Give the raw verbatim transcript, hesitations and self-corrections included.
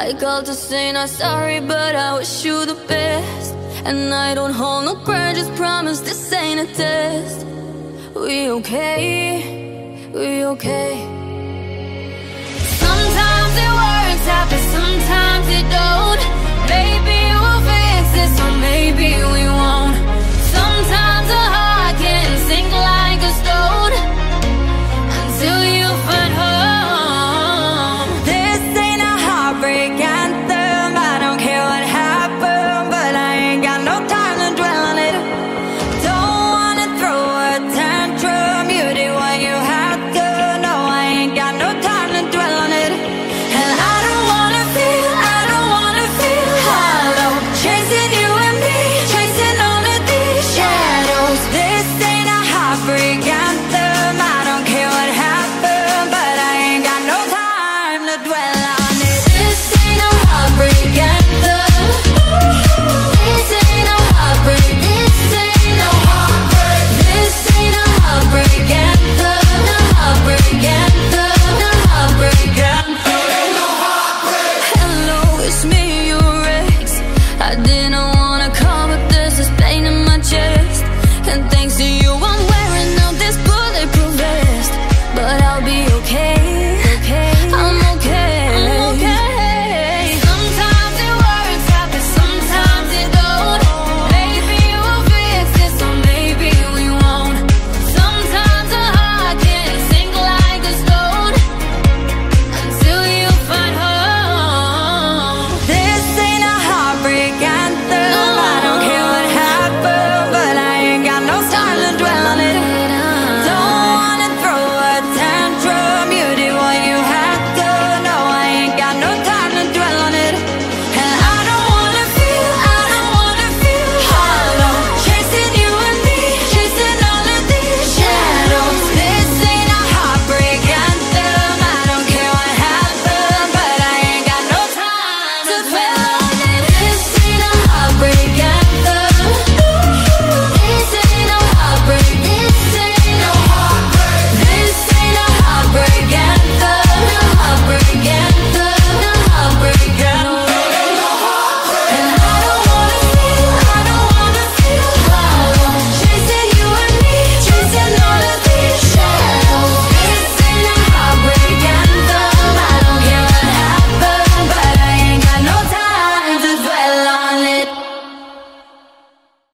I called to say not sorry, but I wish you the best. And I don't hold no grudges, promise this ain't a test. We okay, we okay. Sometimes it works out, but sometimes it don't. Maybe we'll fix this, or maybe we